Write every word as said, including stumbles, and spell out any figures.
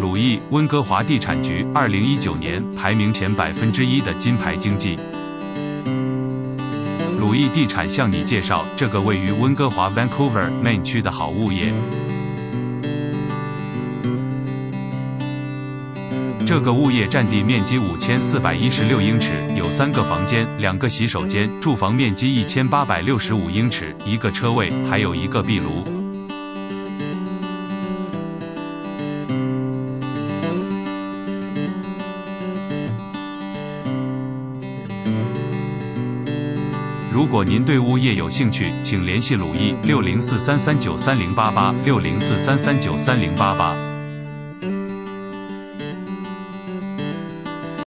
鲁艺温哥华地产局二零一九年排名前百分之一的金牌经纪。鲁艺地产向你介绍这个位于温哥华 Vancouver Main 区的好物业。这个物业占地面积五千四百一十六英尺，有三个房间、两个洗手间，住房面积一千八百六十五英尺，一个车位，还有一个壁炉。如果您对物业有兴趣，请联系鲁艺六零四三三九三零八八六零四三三九三零八八。